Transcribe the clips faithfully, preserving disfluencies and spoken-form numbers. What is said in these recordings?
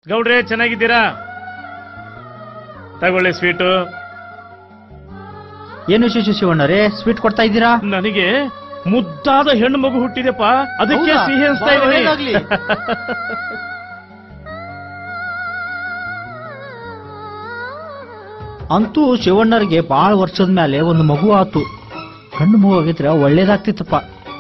ಗೌಡ್ರೆ ಚೆನ್ನಾಗಿದ್ದೀರಾ? ತಗೊಳ್ಳಿ ಸ್ವೀಟು. ಏನು ವಿಶೇಷ ಶಿವಣ್ಣರೇ, ಸ್ವೀಟ್ ಕೊಡ್ತಾ ಇದ್ದೀರಾ? ನನಗೆ ಮುದ್ದಾದ ಹೆಣ್ಣು ಮಗು ಹುಟ್ಟಿದೆಪ್ಪ, ಅದಕ್ಕೆ ಸಿಹಿ ಅನ್ಸ್ತಾ ಇದ್ದೀನಿ. ಅಂತೂ ಶಿವಣ್ಣರಿಗೆ ಬಾಳ ವರ್ಷದ ಮೇಲೆ ಒಂದು ಮಗು ಆತು. ಹೆಣ್ಣು ಮಗು ಆಗಿದ್ರೆ ಒಳ್ಳೇದಾಗ್ತಿತ್ತಪ್ಪ.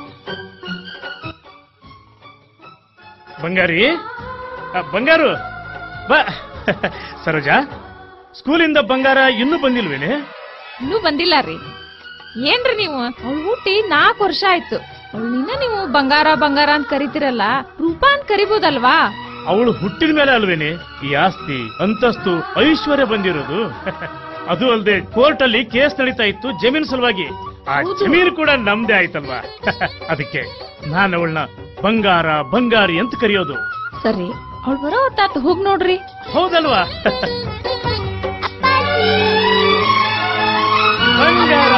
ಬಂಗಾರಿ, ಬಂಗಾರು ಬಾ. ಸರೋಜಾ, ಸ್ಕೂಲಿಂದ ಬಂಗಾರ ಇನ್ನೂ ಬಂದಿಲ್ವೇನೆ? ಇನ್ನೂ ಬಂದಿಲ್ಲ ರೀ. ಏನ್ರಿ ನೀವು? ಅವಳು ಹುಟ್ಟಿ ನಾಲ್ಕು ವರ್ಷ ಆಯ್ತು. ಅವಳನ್ನ ನೀವು ಬಂಗಾರ ಬಂಗಾರ ಅಂತ ಕರಿತಿರಲ್ಲ, ರೂಪಾ ಅಂತ ಕರಿಬಹುದಲ್ವಾ? ಅವಳು ಹುಟ್ಟಿದ ಮೇಲೆ ಅಲ್ವೇನೆ ಈ ಆಸ್ತಿ ಅಂತಸ್ತು ಐಶ್ವರ್ಯ ಬಂದಿರೋದು. ಅದು ಅಲ್ಲದೆ ಕೋರ್ಟ್ ಅಲ್ಲಿ ಕೇಸ್ ನಡೀತಾ ಇತ್ತು ಜಮೀನ್ ಸಲುವಾಗಿ. ಆ ಜಮೀನು ಕೂಡ ನಮ್ದೇ ಆಯ್ತಲ್ವಾ. ಅದಕ್ಕೆ ನಾನು ಅವಳನ್ನ ಬಂಗಾರ ಬಂಗಾರಿ ಅಂತ ಕರೆಯೋದು. ಸರಿ, ಅವಳು ಬರೋ ಹೊತ್ತಾತು, ಹೋಗ್ ನೋಡ್ರಿ. ಹೌದಲ್ವಾ? ಬಂಗಾರ,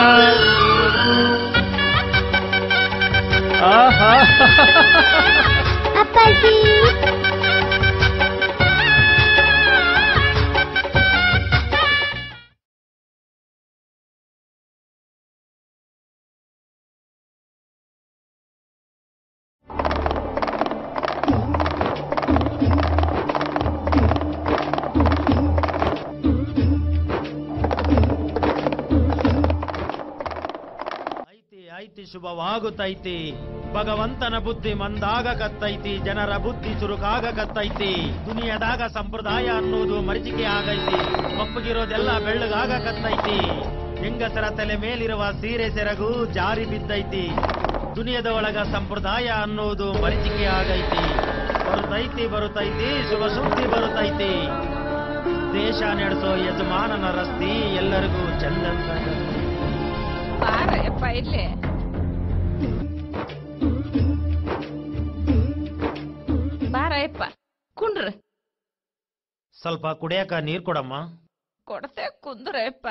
ಆಹಾ ಅಪ್ಪಾಜಿ. ಐತಿ ಶುಭವಾಗುತ್ತೈತಿ, ಭಗವಂತನ ಬುದ್ಧಿ ಮಂದಾಗ ಕತ್ತೈತಿ, ಜನರ ಬುದ್ಧಿ ಚುರುಕಾಗ ಕತ್ತೈತಿ, ದುನಿಯಾದಾಗ ಸಂಪ್ರದಾಯ ಅನ್ನೋದು ಮರಿಚಿಕೆ ಆಗೈತಿ, ಒಪ್ಪಗಿರೋದೆಲ್ಲ ಬೆಳ್ಳಗಾಗ ಕತ್ತೈತಿ, ಹೆಂಗಸರ ತಲೆ ಮೇಲಿರುವ ಸೀರೆ ಸೆರಗು ಜಾರಿ ಬಿದ್ದೈತಿ, ದುನಿಯದ ಒಳಗ ಸಂಪ್ರದಾಯ ಅನ್ನೋದು ಮರಿಚಿಕೆ ಆಗೈತಿ, ಬರುತ್ತೈತಿ ಬರುತ್ತೈತಿ ಶುಭ ಸುದ್ದಿ ಬರುತ್ತೈತಿ, ದೇಶ ನಡೆಸೋ ಯಜಮಾನನ ರಸ್ತಿ ಎಲ್ಲರಿಗೂ ಚಂದಂತ. ಬಾರಪ್ಪ ಇಲ್ಲೇ. ಬಾರಪ್ಪ ಕುಂಡ್ರ. ಸ್ವಲ್ಪ ಕುಡಿಯಾಕ ನೀರ್ ಕೊಡಮ್ಮ. ಕೊಡ್ತೆ, ಕುಂದ್ರಪ್ಪ.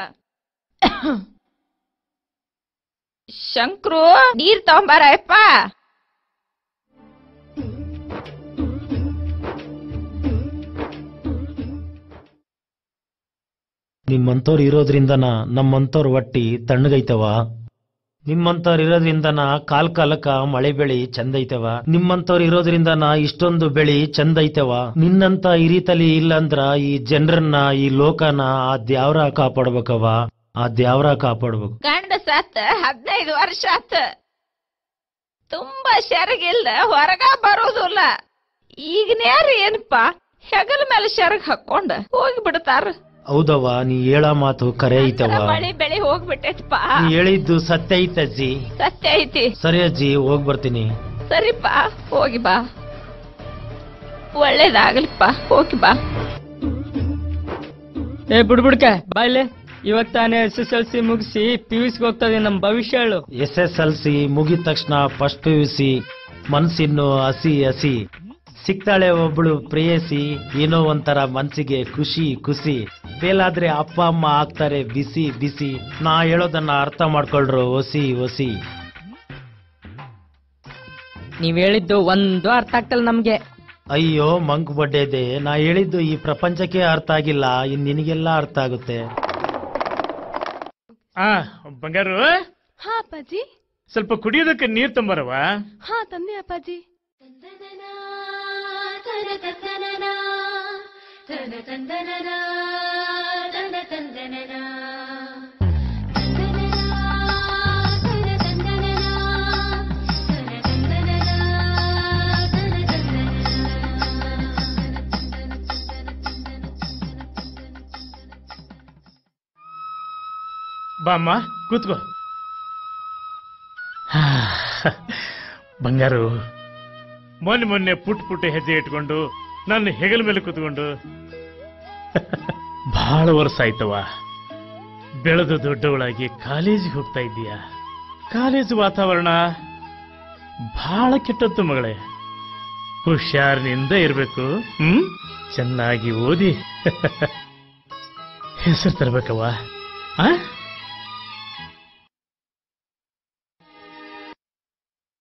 ಶಂಕ್ರು, ನೀರ್ ತಗೊಂಬಾರಪ್ಪ. ನಿಮ್ಮಂತವ್ರು ಇರೋದ್ರಿಂದನ ನಮ್ಮಂತವ್ರ ಹೊಟ್ಟಿ ತಣ್ಣಗೈತವ, ನಿಮ್ಮಂತವ್ರು ಇರೋದ್ರಿಂದನ ಕಾಲ್ ಕಾಲಕ್ಕ ಮಳೆ ಬೆಳಿ ಚಂದೈತವ, ನಿಮ್ಮಂತವ್ರು ಇರೋದ್ರಿಂದನ ಇಷ್ಟೊಂದು ಬೆಳಿ ಚಂದೈತವ. ನಿನ್ನಂತ ಹಿರಿತಲಿ ಇಲ್ಲಂದ್ರ ಈ ಜನರನ್ನ ಈ ಲೋಕನ ಆ ದ್ಯಾವ್ರ ಕಾಪಾಡ್ಬೇಕವ, ಆ ದ್ಯಾವ್ರ ಕಾಪಾಡ್ಬೇಕು. ಗಂಡ ಸತ್ತ ಹದಿನೈದು ವರ್ಷ ಆತ, ತುಂಬಾ ಶರಗಿಲ್ದ ಹೊರಗ ಬರೋದಿಲ್ಲ. ಈಗನ್ಯಾರು ಏನಪ್ಪ ಹೆಗಲ ಮೇಲೆ ಶರಗ್ ಹಾಕೊಂಡ ಹೋಗಿ ಬಿಡ್ತಾರ. ಹೌದವ್ವ, ನೀ ಹೇಳ ಮಾತು ಕರೆ ಐತವ. ಮಳಿ ಬೆಳಿ ಹೋಗ್ಬಿಟ್ಟೈತಪ್ಪ. ನೀ ಹೇಳಿದ್ದು ಸತ್ಯ ಐತಜ್ಜಿ. ಸತ್ಯ ಐತಿ. ಸರಿ ಅಜ್ಜಿ, ಹೋಗ್ ಬರ್ತೀನಿ. ಸರಿಪ್ಪ, ಹೋಗಿ ಬಾ. ಒಳ್ಳೇದಾಗ್ಲಿಪ್ಪ, ಹೋಗಿ ಬಾ. ಏ ಬುಡ್ಬುಡ್ಕ ಬಾಯ್ಲೆ, ಇವತ್ ತಾನೇ ಎಸ್ ಎಸ್ ಎಲ್ ಸಿ ಮುಗಿಸಿ ಪಿ ಯು ಸಿ ಹೋಗ್ತದೆ ನಮ್ ಭವಿಷ್ಯ ಹೇಳು. ಎಸ್ ಎಸ್ ಎಲ್ ಸಿ ಮುಗಿದ ತಕ್ಷಣ ಫಸ್ಟ್ ಪಿ ಯು ಸಿ, ಮನ್ಸಿನ್ನು ಹಸಿ ಹಸಿ, ಸಿಗ್ತಾಳೆ ಒಬ್ಳು ಪ್ರೇಯಸಿ, ಏನೋ ಒಂಥರ ಮನ್ಸಿಗೆ ಖುಷಿ ಖುಷಿ, ಬೇಲಾದ್ರೆ ಅಪ್ಪ ಅಮ್ಮ ಆಗ್ತಾರೆ ಬಿಸಿ ಬಿಸಿ, ನಾ ಹೇಳೋದನ್ನ ಅರ್ಥ ಮಾಡ್ಕೊಳ್ರು ಒಸಿ ಒಸಿ. ನೀವ್ ಹೇಳಿದ್ದು ಒಂದು ಅರ್ಥ ಆಗ್ತಲ್ಲ ನಮ್ಗೆ. ಅಯ್ಯೋ ಮಂಕ್ ಬಡ್ಡೆದೆ, ನಾ ಹೇಳಿದ್ದು ಈ ಪ್ರಪಂಚಕ್ಕೆ ಅರ್ಥ ಆಗಿಲ್ಲ, ಇನ್ ನಿನಗೆಲ್ಲ ಅರ್ಥ ಆಗುತ್ತೆ. ಆ ಬಂಗಾರು. ಹಾ ಅಪ್ಪಾಜಿ. ಸ್ವಲ್ಪ ಕುಡಿಯೋದಕ್ಕೆ ನೀರ್ ತಂಬರವ. ಹಾ ತಂದೆ ಅಪ್ಪಾಜಿ. ಬಾಮ್ಮ ಕೂತ್ಕೋ. ಬಂಗಾರು, ಮೊನ್ನೆ ಮೊನ್ನೆ ಪುಟ್ ಪುಟ್ಟ ಹೆಜ್ಜೆ ಇಟ್ಕೊಂಡು ನನ್ನ ಹೆಗಲ ಮೇಲೆ ಕೂತ್ಕೊಂಡು ಬಹಳ ವರ್ಷ ಆಯ್ತವ. ಬೆಳೆದು ದೊಡ್ಡವಳಾಗಿ ಕಾಲೇಜಿಗೆ ಹೋಗ್ತಾ ಇದ್ದೀಯ. ಕಾಲೇಜು ವಾತಾವರಣ ಬಹಳ ಕೆಟ್ಟದ್ದು ಮಗಳೇ, ಹುಷಾರಿನಿಂದ ಇರ್ಬೇಕು. ಹ್ಮ್ ಚೆನ್ನಾಗಿ ಓದಿ ಹೆಸರು ತರಬೇಕವ್ವ. ಆ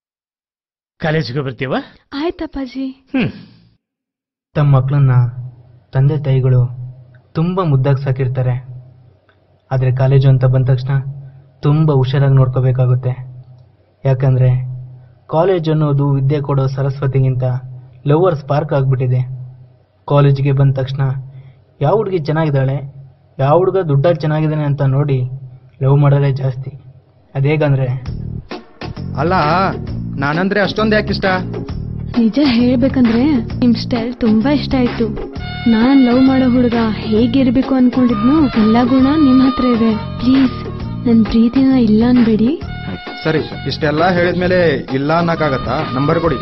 ಕಾಲೇಜಿಗೆ ಬರ್ತೀವ? ಆಯ್ತಪ್ಪಾಜಿ. ತಮ್ಮ ಮಕ್ಕಳನ್ನ ತಂದೆ ತಾಯಿಗಳು ತುಂಬ ಮುದ್ದಾಗಿ ಸಾಕಿರ್ತಾರೆ. ಆದರೆ ಕಾಲೇಜು ಅಂತ ಬಂದ ತಕ್ಷಣ ತುಂಬ ಹುಷಾರಾಗಿ ನೋಡ್ಕೋಬೇಕಾಗುತ್ತೆ. ಯಾಕಂದರೆ ಕಾಲೇಜ್ ಅನ್ನೋದು ವಿದ್ಯೆ ಕೊಡೋ ಸರಸ್ವತಿಗಿಂತ ಲವರ್ ಸ್ಪಾರ್ಕ್ ಆಗಿಬಿಟ್ಟಿದೆ. ಕಾಲೇಜಿಗೆ ಬಂದ ತಕ್ಷಣ ಯಾವ ಹುಡುಗಿ ಚೆನ್ನಾಗಿದ್ದಾಳೆ, ಯಾವ ಹುಡುಗ ದುಡ್ಡಾಗಿ ಚೆನ್ನಾಗಿದ್ದಾನೆ ಅಂತ ನೋಡಿ ಲವ್ ಮಾಡೋದೇ ಜಾಸ್ತಿ. ಅದೇಗಂದ್ರೆ ಅಲ್ಲ, ನಾನಂದ್ರೆ ಅಷ್ಟೊಂದು ಯಾಕೆ ಇಷ್ಟ? ನಿಜ ಹೇಳ್ಬೇಕಂದ್ರೆ ನಿಮ್ ಸ್ಟೈಲ್ ತುಂಬಾ ಇಷ್ಟ ಆಯ್ತು. ನಾನ್ ಲವ್ ಮಾಡೋ ಹುಡುಗ ಹೇಗಿರ್ಬೇಕು ಅನ್ಕೊಂಡಿದ್ನು ಎಲ್ಲಾ ಗುಣ ನಿಮ್ ಹತ್ರ ಇದೆ. ಪ್ಲೀಸ್ ನನ್ ಪ್ರೀತಿನ ಇಲ್ಲ ಅನ್ಬೇಡಿ. ಸರಿ, ಇಷ್ಟೆಲ್ಲ ಹೇಳಿದ್ಮೇಲೆ ಇಲ್ಲ ಅನ್ನಕ್ಕಾಗತ್ತಾ? ನಂಬರ್ ಕೊಡಿ.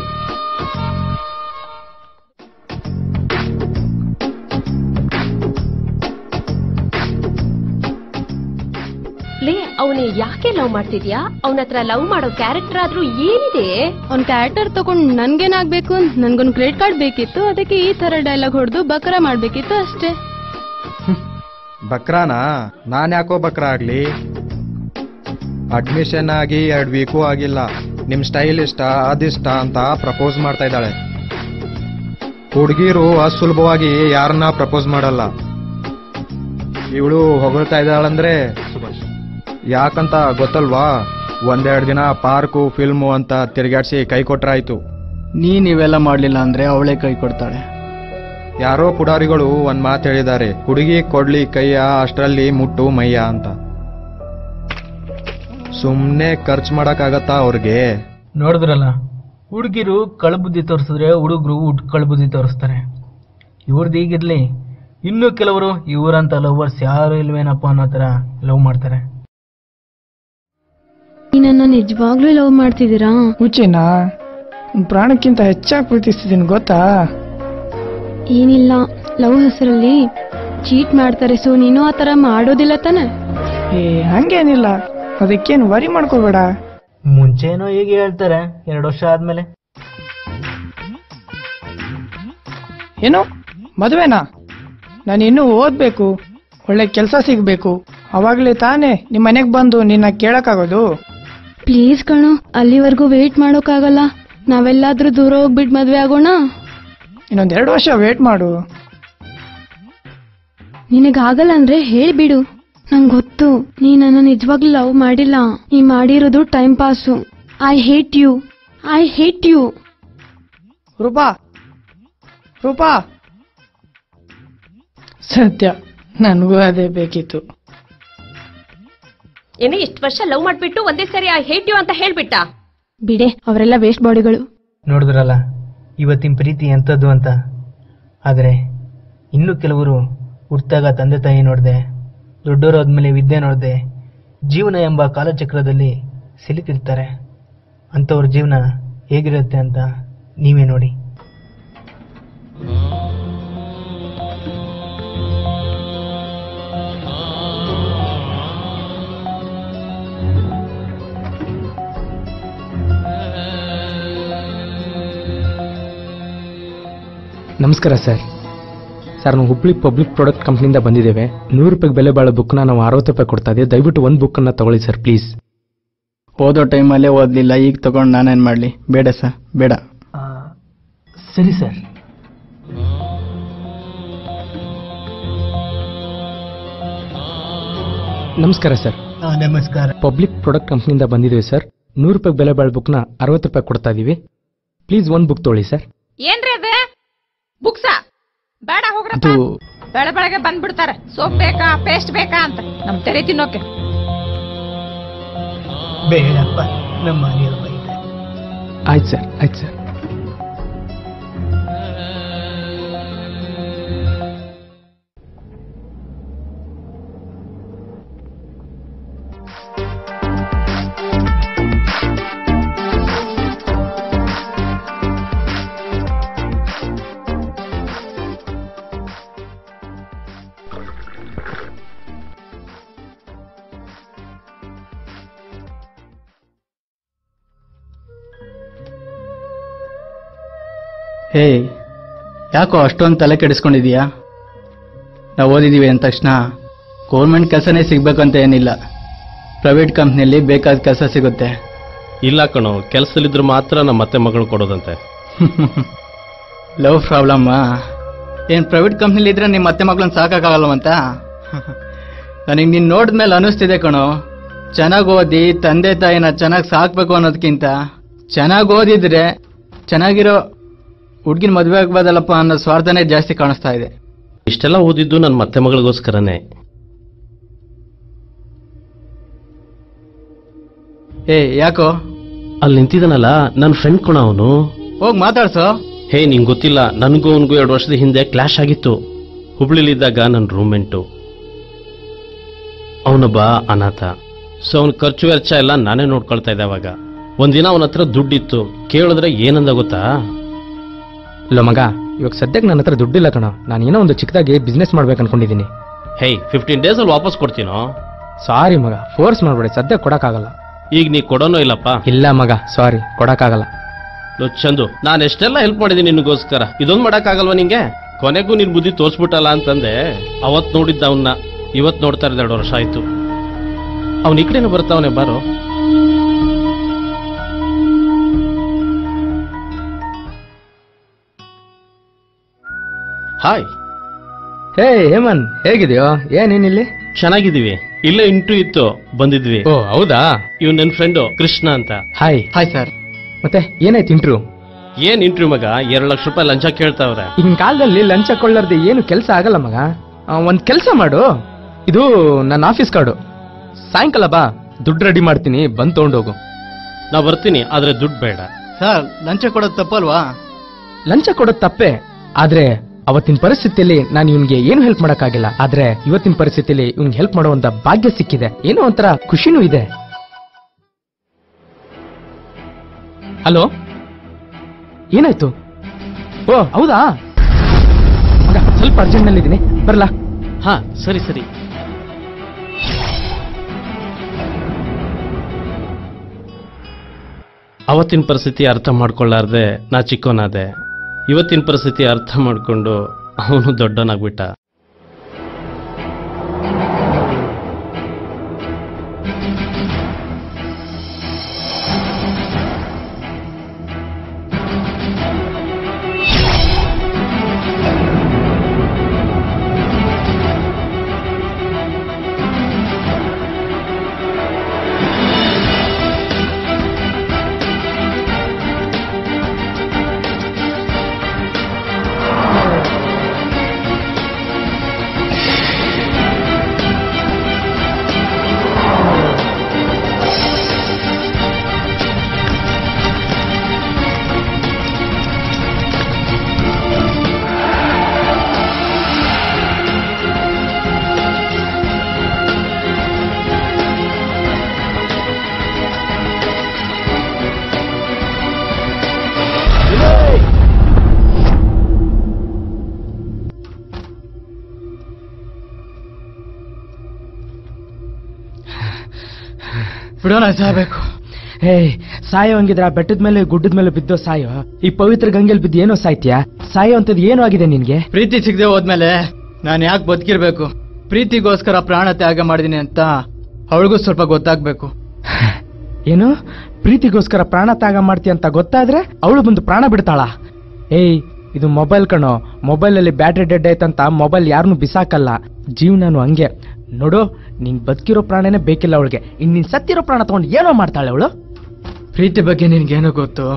ಲೇ, ಅವನೇ ಯಾಕೆ ಲವ್ ಮಾಡ್ತಿದ್ಯಾ? ಅವನ ಹತ್ರ ಲವ್ ಮಾಡೋ ಕ್ಯಾರೆಕ್ಟರ್ ಆದ್ರೂ ಏನಿದೆ? ಅವ್ನ್ ಕ್ಯಾರೆಕ್ಟರ್ ತಗೊಂಡ್ ನನ್ಗೇನಾಗ್ಬೇಕು, ನನ್ಗೊಂದ್ ಕ್ರೆಡಿಟ್ ಕಾರ್ಡ್ ಬೇಕಿತ್ತು, ಅದಕ್ಕೆ ಈ ತರ ಡೈಲಾಗ್ ಹೊಡೆದು ಬಕರ ಮಾಡ್ಬೇಕಿತ್ತು ಅಷ್ಟೇ. ಬಕ್ರಾನಾ? ನಾನ್ ಯಾಕೋ ಬಕ್ರ ಆಗ್ಲಿ? ಅಡ್ಮಿಷನ್ ಆಗಿ ಎರಡ್ ವೀಕು ಆಗಿಲ್ಲ, ನಿಮ್ ಸ್ಟೈಲ್ ಇಷ್ಟ ಅದಿಷ್ಟ ಅಂತ ಪ್ರಪೋಸ್ ಮಾಡ್ತಾ ಇದ್ದಾಳೆ. ಹುಡುಗಿರು ಅಸುಲಭವಾಗಿ ಯಾರನ್ನ ಪ್ರಪೋಸ್ ಮಾಡಲ್ಲ. ಇವಳು ಹೊಗಳ್ತಾ ಇದ್ದಾಳಂದ್ರೆ ಯಾಕಂತ ಗೊತ್ತಲ್ವಾ? ಒಂದೆರಡು ದಿನ ಪಾರ್ಕು ಫಿಲ್ಮು ಅಂತ ತಿರುಗಾಡ್ಸಿ ಕೈ ಕೊಟ್ರಾಯ್ತು. ನೀನ್ ಇವೆಲ್ಲ ಮಾಡ್ಲಿಲ್ಲ ಅಂದ್ರೆ ಅವಳೇ ಕೈ ಕೊಡ್ತಾಳೆ. ಯಾರೋ ಪುಡಾರಿಗಳು ಒಂದ್ ಮಾತು ಹೇಳಿದ್ದಾರೆ, ಹುಡುಗಿ ಕೊಡ್ಲಿ ಕೈಯ ಅಷ್ಟರಲ್ಲಿ ಮುಟ್ಟು ಮೈಯ ಅಂತ. ಸುಮ್ನೆ ಖರ್ಚು ಮಾಡಕ್ಕಾಗತ್ತಾ ಅವ್ರಿಗೆ? ನೋಡಿದ್ರಲ್ಲ, ಹುಡುಗಿರು ಕಳ್ಬುದ್ಧಿ ತೋರಿಸಿದ್ರೆ ಹುಡುಗರು ಉಡ್ ಕಳ್ಬುದ್ಧಿ ತೋರಿಸ್ತಾರೆ. ಇವ್ರದ್ದು ಹೀಗಿರ್ಲಿ, ಇನ್ನು ಕೆಲವರು ಇವರಂತ ಲವರ್ಸ್ ಯಾರು ಇಲ್ವೇನಪ್ಪ ಅನ್ನೋ ತರ ಲವ್ ಮಾಡ್ತಾರೆ. ನನ್ನ ನಿಜವಾಗ್ಲೂ ಲವ್ ಮಾಡ್ತಿದ್ದೀರಾ? ಹುಚ್ಚಿನ ಪ್ರಾಣಕ್ಕಿಂತ ಹೆಚ್ಚಾಗಿ ಪ್ರೀತಿಸ್ತಿದ್ದೀನಿ ಗೊತ್ತಾ? ಏನಿಲ್ಲ, ಲವ್ ಹೆಸರಲ್ಲಿ ಚೀಟ್ ಮಾಡ್ತಾರೆ. ಸೊ ನೀನು ಆ ತರ ಮಾಡೋದಿಲ್ಲ ತಾನೆ? ಏ ಹಂಗೇನಿಲ್ಲ, ಅದಕ್ಕೇನು ವರಿ ಮಾಡ್ಕೋಬೇಡ. ಮುಂಚೆನೋ ಹೀಗೆ ಹೇಳ್ತಾರೆ, ಎರಡು ವರ್ಷ ಆದ್ಮೇಲೆ ಏನು ಮದುವೆನಾ? ನಾನು ಇನ್ನೂ ಓದ್ಬೇಕು, ಒಳ್ಳೆ ಕೆಲಸ ಸಿಗ್ಬೇಕು, ಅವಾಗ್ಲೇ ತಾನೇ ನಿಮ್ಮ ಮನೆಗೆ ಬಂದು ನಿನ್ನ ಕೇಳಕ್ಕಾಗೋದು. ಪ್ಲೀಸ್ ಕಣು, ಅಲ್ಲಿವರೆಗೂ ವೇಟ್ ಮಾಡೋಕ್ಕಾಗಲ್ಲ. ನಾವೆಲ್ಲಾದ್ರೂ ದೂರ ಹೋಗ್ಬಿಟ್ಟು ಮದ್ವೆ ಆಗೋಣ. ಇನ್ನೊಂದೆರಡು ವರ್ಷ ವೇಟ್ ಮಾಡು. ನಿನಗಾಗಲ್ಲ ಅಂದ್ರೆ ಹೇಳ್ಬಿಡು. ನಂಗೆ ಗೊತ್ತು ನೀ ನನ್ನ ನಿಜವಾಗ್ಲೂ ಲವ್ ಮಾಡಿಲ್ಲ. ನೀ ಮಾಡಿರೋದು time pass. I hate you, I hate you. Roopa Roopa ಸತ್ಯ, ನನಗೂ ಅದೇ ಬೇಕಿತ್ತು. ಏನೇ ಇಷ್ಟು ವರ್ಷ ಲವ್ ಮಾಡ್ಬಿಟ್ಟು ಒಂದೇ ಸರಿ ಐ ಹೇಟ್ ಯು ಅಂತ ಹೇಳ್ಬಿಟ್ಟ? ಬಿಡೆ, ಅವರೆಲ್ಲ ವೇಸ್ಟ್ ಬಾಡಿಗಳು. ನೋಡಿದ್ರಲ್ಲ ಇವತ್ತಿನ ಪ್ರೀತಿ ಎಂಥದ್ದು ಅಂತ. ಆದರೆ ಇನ್ನು ಕೆಲವರು ಹುಟ್ಟಾಗ ತಂದೆ ತಾಯಿ ನೋಡಿದೆ, ದೊಡ್ಡವರು ಆದ್ಮೇಲೆ ವಿದ್ಯೆ ನೋಡಿದೆ, ಜೀವನ ಎಂಬ ಕಾಲಚಕ್ರದಲ್ಲಿ ಸಿಲುಕಿರ್ತಾರೆ. ಅಂಥವ್ರ ಜೀವನ ಹೇಗಿರುತ್ತೆ ಅಂತ ನೀವೇ ನೋಡಿ. ನಮಸ್ಕಾರ ಸರ್. ಸರ್, ನಾವು ಹುಬ್ಳಿ ಪಬ್ಲಿಕ್ ಪ್ರಾಡಕ್ಟ್ ಕಂಪ್ನಿಯಿಂದ ಬಂದಿದ್ದೇವೆ. ನೂರು ರೂಪಾಯಿ ಬೆಲೆ ಬಾಳೋ ಬುಕ್ನ ನಾವು ಅರವತ್ತು ರೂಪಾಯಿ ಕೊಡ್ತಾ ಇದ್ದೀವಿ. ದಯವಿಟ್ಟು ಒಂದು ಬುಕ್ಕನ್ನು ತಗೊಳ್ಳಿ ಸರ್, ಪ್ಲೀಸ್. ಓದೋ ಟೈಮಲ್ಲೇ ಓದಲಿಲ್ಲ, ಈಗ ತಗೊಂಡು ನಾನೇನು ಮಾಡಲಿ? ಬೇಡ ಸರ್, ಬೇಡ. ಸರಿ ಸರ್. ನಮಸ್ಕಾರ ಸರ್. ನಮಸ್ಕಾರ. ಪಬ್ಲಿಕ್ ಪ್ರಾಡಕ್ಟ್ ಕಂಪ್ನಿಯಿಂದ ಬಂದಿದ್ದೇವೆ ಸರ್. ನೂರು ರೂಪಾಯಿ ಬೆಲೆ ಬಾಳೋ ಬುಕ್ನ ಅರವತ್ತು ರೂಪಾಯಿ ಕೊಡ್ತಾ ಇದೀವಿ. ಪ್ಲೀಸ್ ಒಂದು ಬುಕ್ ತೊಗೊಳ್ಳಿ ಸರ್. ಏನ್ರಿ ಅದ ಬುಕ್ಸಾ? ಬೇಡ ಹೋಗ್ರಪ್ಪ. ಅದು ಬೆಳ ಬೆಳಗ್ಗೆ ಬಂದ್ಬಿಡ್ತಾರೆ. ಸೋಪ್ ಬೇಕಾ ಪೇಸ್ಟ್ ಬೇಕಾ ಅಂತ ನಮ್ ತೆರೆ ತಿನ್ನೋಕೆ. ಬೇಡಪ್ಪ, ನಮ್ಮ ಮನೆಯಲ್ಲಿ ಬೈತಾರೆ. ಆಯ್ತು ಸರ್, ಆಯ್ತು ಸರ್. ಹೇ, ಯಾಕೋ ಅಷ್ಟೊಂದು ತಲೆ ಕೆಡಿಸ್ಕೊಂಡಿದೀಯಾ? ನಾವು ಓದಿದ್ದೀವಿ ಅಂದ ತಕ್ಷಣ ಗೌರ್ಮೆಂಟ್ ಕೆಲಸನೇ ಸಿಗ್ಬೇಕಂತ ಏನಿಲ್ಲ. ಪ್ರೈವೇಟ್ ಕಂಪ್ನಿಯಲ್ಲಿ ಬೇಕಾದ ಕೆಲಸ ಸಿಗುತ್ತೆ. ಇಲ್ಲ ಕಣೋ, ಕೆಲಸದಲ್ಲಿದ್ರು ಮಾತ್ರ ನಮ್ಮ ಮತ್ತೆ ಮಗಳು ಕೊಡೋದಂತೆ. ಲವ್ ಪ್ರಾಬ್ಲಮ್ಮ? ಏನ್ ಪ್ರೈವೇಟ್ ಕಂಪ್ನಿಲಿ ಇದ್ರೆ ನಿಮ್ಮ ಮತ್ತೆ ಮಗಳನ್ನ ಸಾಕಾಗಲ್ವಂತ? ನನಗೆ ನೀನ್ ನೋಡಿದ್ಮೇಲೆ ಅನಿಸ್ತಿದೆ ಕಣೋ, ಚೆನ್ನಾಗಿ ಓದಿ ತಂದೆ ತಾಯಿನ ಚೆನ್ನಾಗಿ ಸಾಕ್ಬೇಕು ಅನ್ನೋದಕ್ಕಿಂತ ಚೆನ್ನಾಗಿ ಓದಿದ್ರೆ ಚೆನ್ನಾಗಿರೋ ಹುಡ್ಗಿನ ಮದುವೆ ಆಗ್ಬೋದಲ್ಲಪ್ಪ ಅನ್ನೋ ಸ್ವಾರ್ಥನೇ ಜಾಸ್ತಿ ಕಾಣಿಸ್ತಾ ಇದೆ. ಇಷ್ಟೆಲ್ಲ ಓದಿದ್ದು ನನ್ನ ಮತ್ತೆ ಮಗಳಿಗೋಸ್ಕರನೇ. ಏ ಯಾಕೋ ಅಲ್ಲಿ ನಿಂತಿದ್ದಾನಲ್ಲ ನನ್ನ ಫ್ರೆಂಡ್ ಕಣ ಅವನು. ಹೋಗ್ ಮಾತಾಡ್ಸೋ. ಹೇ ನಿಂಗೆ ಗೊತ್ತಿಲ್ಲ, ನನಗೂ ಅವನಿಗೂ ಎರಡು ವರ್ಷದ ಹಿಂದೆ ಕ್ಲಾಶ್ ಆಗಿತ್ತು. ಹುಬ್ಳಿಲಿದ್ದಾಗ ನನ್ನ ರೂಮ್ಮೆಂಟು. ಅವನೊಬ್ಬ ಅನಾಥ. ಸೊ ಅವನ ಖರ್ಚು ವೆಚ್ಚ ಎಲ್ಲ ನಾನೇ ನೋಡ್ಕೊಳ್ತಾ ಇದ್ದೆ. ಅವಾಗ ಒಂದಿನ ಅವನ ಹತ್ರ ದುಡ್ಡಿತ್ತು. ಕೇಳಿದ್ರೆ ಏನಂದ ಗೊತ್ತಾ? ಇಲ್ಲ ಮಗ, ಇವಾಗ ಸದ್ಯಕ್ಕೆ ನನ್ನ ಹತ್ರ ದುಡ್ಡಿಲ್ಲ ಕಣ. ನಾನು ಏನೋ ಒಂದು ಚಿಕ್ಕದಾಗಿ ಬಿಸ್ನೆಸ್ ಮಾಡ್ಬೇಕು ಅನ್ಕೊಂಡಿದ್ದೀನಿ. ಹೇ ಫಿಫ್ಟೀನ್ ಡೇಸ್ ಅಲ್ಲಿ ವಾಪಸ್ ಕೊಡ್ತೀನೋ? ಸಾರಿ ಮಗ, ಫೋರ್ಸ್ ಮಾಡ್ಬೇಡಿ, ಸದ್ಯಕ್ಕೆ ಕೊಡಕ್ಕಾಗಲ್ಲ. ಈಗ ನೀ ಕೊಡೋನೋ ಇಲ್ಲಪ್ಪ? ಇಲ್ಲ ಮಗ, ಸಾರಿ, ಕೊಡಕ್ಕಾಗಲ್ಲ. ಚಂದು, ನಾನು ಎಷ್ಟೆಲ್ಲ ಹೆಲ್ಪ್ ಮಾಡಿದ್ದೀನಿ ನಿನಗೋಸ್ಕರ, ಇದೊಂದು ಮಾಡಕ್ಕಾಗಲ್ವಾ ನಿಂಗೆ? ಕೊನೆಗೂ ನಿನ್ ಬುದ್ಧಿ ತೋರ್ಸ್ಬಿಟ್ಟಲ್ಲ ಅಂತಂದೆ. ಅವತ್ ನೋಡಿದ್ದ ಅವನ್ನ, ಇವತ್ ನೋಡ್ತಾ ಇರೋದು ಎರಡು ವರ್ಷ ಆಯ್ತು. ಅವನ್ ಈ ಕಡೆನೂ ಬರ್ತಾವನೆ, ಬಾರೋ. ಹಾಯ್. ಹೇ ಹೇಮನ್, ಹೇಗಿದೆಯೋ? ಏನೇನಿಲ್ಲಿ? ಚೆನ್ನಾಗಿದ್ದೀವಿ. ಇಲ್ಲೇ ಇಂಟು ಇತ್ತು, ಬಂದಿದ್ವಿ. ಓ ಹೌದಾ? ಇವ್ ನನ್ನ ಫ್ರೆಂಡು ಕೃಷ್ಣ ಅಂತ. ಹಾಯ್. Hi sir. ಮತ್ತೆ ಏನಾಯ್ತು ಇಂಟ್ರ್ಯೂ? ಏನ್ ಇಂಟ್ರ್ಯೂ ಮಗ, ಎರಡು ಲಕ್ಷ ರೂಪಾಯಿ ಲಂಚ ಕೇಳ್ತಾವ್ರೆ. ಈಗಿನ ಕಾಲದಲ್ಲಿ ಲಂಚ ಕೊಳ್ಳಾರ್ದೆ ಏನು ಕೆಲಸ ಆಗಲ್ಲ ಮಗ. ಆ, ಒಂದ್ ಕೆಲಸ ಮಾಡು, ಇದು ನನ್ನ ಆಫೀಸ್ ಕಾರ್ಡು. ಸಾಯಂಕಾಲ ಬಾ, ದುಡ್ಡು ರೆಡಿ ಮಾಡ್ತೀನಿ, ಬಂದ್ ತಗೊಂಡೋಗು. ನಾ ಬರ್ತೀನಿ, ಆದ್ರೆ ದುಡ್ಡು ಬೇಡ. ಸರ್, ಲಂಚ ಕೊಡೋದು ತಪ್ಪಲ್ವಾ? ಲಂಚ ಕೊಡೋದು ತಪ್ಪೆ, ಆದ್ರೆ ಅವತ್ತಿನ ಪರಿಸ್ಥಿತಿಯಲ್ಲಿ ನಾನು ಇವನ್ಗೆ ಏನು ಹೆಲ್ಪ್ ಮಾಡಕ್ಕಾಗಿಲ್ಲ. ಆದ್ರೆ ಇವತ್ತಿನ ಪರಿಸ್ಥಿತಿಯಲ್ಲಿ ಇವ್ನಿಗೆ ಹೆಲ್ಪ್ ಮಾಡುವಂತ ಭಾಗ್ಯ ಸಿಕ್ಕಿದೆ. ಏನೋ ಒಂಥರ ಖುಷಿನೂ ಇದೆ. ಹಲೋ, ಏನಾಯ್ತು? ಓ ಹೌದಾ ಮಗ, ಸ್ವಲ್ಪ ಅರ್ಜೆಂಟ್ ನಲ್ಲಿ ಇದೀನಿ, ಬರ್ಲಾ? ಹಾ ಸರಿ ಸರಿ. ಅವತ್ತಿನ ಪರಿಸ್ಥಿತಿ ಅರ್ಥ ಮಾಡ್ಕೊಳ್ಳಾರ್ದೆ ನಾ ಚಿಕ್ಕವನಾದೆ. ಇವತ್ತಿನ ಪರಿಸ್ಥಿತಿ ಅರ್ಥ ಮಾಡ್ಕೊಂಡು ಅವನು ದೊಡ್ಡವನಾಗ್ಬಿಟ್ಟ. ಬಿಡೋಣ, ಸಾಯ್ಬೇಕು. ಹೇ ಸಾಯೋ ಹಂಗಿದ್ರ ಬೆಟ್ಟದ ಮೇಲೆ ಗುಡ್ಡದ ಮೇಲೆ ಬಿದ್ದೋ ಸಾಯೋ. ಈ ಪವಿತ್ರ ಗಂಗೆಲ್ ಬಿದ್ದು ಏನೋ ಸಾಯ್ತೀಯಾ? ಸಾಯೋ ಅಂತದ್ ಏನೋ ಆಗಿದೆ ನಿನ್ಗೆ? ಪ್ರೀತಿ ಸಿಗದೆ ಹೋದ್ಮೇಲೆ ನಾನು ಯಾಕೆ ಬದುಕಿರ್ಬೇಕು? ಪ್ರೀತಿಗೋಸ್ಕರ ಪ್ರಾಣ ತ್ಯಾಗ ಮಾಡಿದೀನಿ ಅಂತ ಅವಳಿಗೂ ಸ್ವಲ್ಪ ಗೊತ್ತಾಗ್ಬೇಕು. ಏನು ಪ್ರೀತಿಗೋಸ್ಕರ ಪ್ರಾಣ ತ್ಯಾಗ ಮಾಡ್ತೀಯ ಅಂತ ಗೊತ್ತಾದ್ರೆ ಅವಳು ಬಂದು ಪ್ರಾಣ ಬಿಡ್ತಾಳ? ಏಯ್, ಇದು ಮೊಬೈಲ್ ಕಣೋ. ಮೊಬೈಲ್ ಅಲ್ಲಿ ಬ್ಯಾಟ್ರಿ ಡೆಡ್ ಆಯ್ತಂತ ಮೊಬೈಲ್ ಯಾರನ್ನು ಬಿಸಾಕಲ್ಲ. ಜೀವನನು ಹಂಗೆ ನೋಡು. ನಿಂಗ್ ಬದುಕಿರೋ ಪ್ರಾಣನೇ ಬೇಕಿಲ್ಲ ಅವಳಿಗೆ, ಇನ್ ನಿನ್ ಸತ್ತಿರೋ ಪ್ರಾಣ ತಗೊಂಡು ಏನೋ ಮಾಡ್ತಾಳೆ ಅವಳು. ಪ್ರೀತಿ ಬಗ್ಗೆ ನಿನ್ಗೇನೋ ಗೊತ್ತು,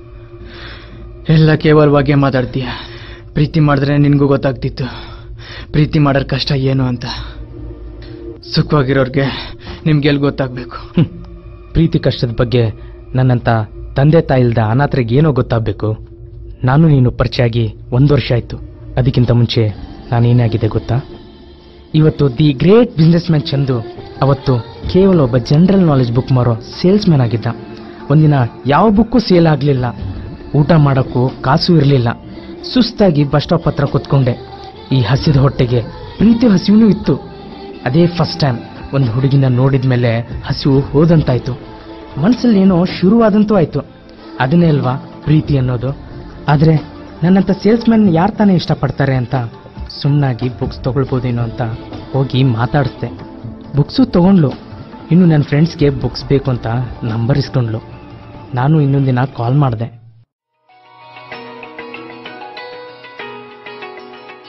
ಎಲ್ಲ ಕೇವಲವಾಗಿ ಮಾತಾಡ್ತೀಯ. ಪ್ರೀತಿ ಮಾಡಿದ್ರೆ ನಿನ್ಗೂ ಗೊತ್ತಾಗ್ತಿತ್ತು ಪ್ರೀತಿ ಮಾಡೋರ್ ಕಷ್ಟ ಏನು ಅಂತ. ಸುಖವಾಗಿರೋರ್ಗೆ ನಿಮ್ಗೆಲ್ ಗೊತ್ತಾಗ್ಬೇಕು. ಪ್ರೀತಿ ಕಷ್ಟದ ಬಗ್ಗೆ ನನ್ನಂತ ತಂದೆ ತಾಯಿ ಇಲ್ದ ಅನಾಥರಿಗೆ ಏನೋ ಗೊತ್ತಾಗ್ಬೇಕು. ನಾನು ನೀನು ಪರಿಚಯ ಆಗಿ ಒಂದು ವರ್ಷ ಆಯ್ತು. ಅದಕ್ಕಿಂತ ಮುಂಚೆ ನಾನೇನಾಗಿದೆ ಗೊತ್ತಾ? ಇವತ್ತು the great businessman Chandu ಅವತ್ತು ಕೇವಲ ಒಬ್ಬ ಜನರಲ್ ನಾಲೆಜ್ ಬುಕ್ ಮಾರೋ ಸೇಲ್ಸ್ ಮ್ಯಾನ್ ಆಗಿದ್ದ. ಒಂದಿನ ಯಾವ ಬುಕ್ಕು ಸೇಲ್ ಆಗಲಿಲ್ಲ, ಊಟ ಮಾಡೋಕ್ಕೂ ಕಾಸು ಇರಲಿಲ್ಲ. ಸುಸ್ತಾಗಿ ಬಸ್ ಸ್ಟಾಪ್ ಹತ್ರ ಕೂತ್ಕೊಂಡೆ. ಈ ಹಸಿದ ಹೊಟ್ಟೆಗೆ ಪ್ರೀತಿ ಹಸಿವು ಇತ್ತು. ಅದೇ ಫಸ್ಟ್ ಟೈಮ್ ಒಂದು ಹುಡುಗಿನ ನೋಡಿದ ಮೇಲೆ ಹಸಿವು ಹೋದಂತಾಯ್ತು. ಮನಸ್ಸಲ್ಲಿ ಏನೋ ಶುರುವಾದಂತೂ ಆಯ್ತು. ಅದನ್ನೇ ಅಲ್ವಾ ಪ್ರೀತಿ ಅನ್ನೋದು. ಆದರೆ ನನ್ನಂತ ಸೇಲ್ಸ್ ಮ್ಯಾನ್ ಯಾರು ತಾನೇ ಇಷ್ಟಪಡ್ತಾರೆ ಅಂತ ಸುಮ್ಮನಾಗಿ ಬುಕ್ಸ್ ತಗೊಳ್ಬೋದೇನೋ ಅಂತ ಹೋಗಿ ಮಾತಾಡಿಸ್ದೆ. ಬುಕ್ಸು ತಗೊಂಡ್ಲು. ಇನ್ನು ನನ್ನ ಫ್ರೆಂಡ್ಸ್ಗೆ ಬುಕ್ಸ್ ಬೇಕು ಅಂತ ನಂಬರ್ ಇಸ್ಕೊಂಡ್ಲು. ನಾನು ಇನ್ನೊಂದಿನ ಕಾಲ್ ಮಾಡಿದೆ.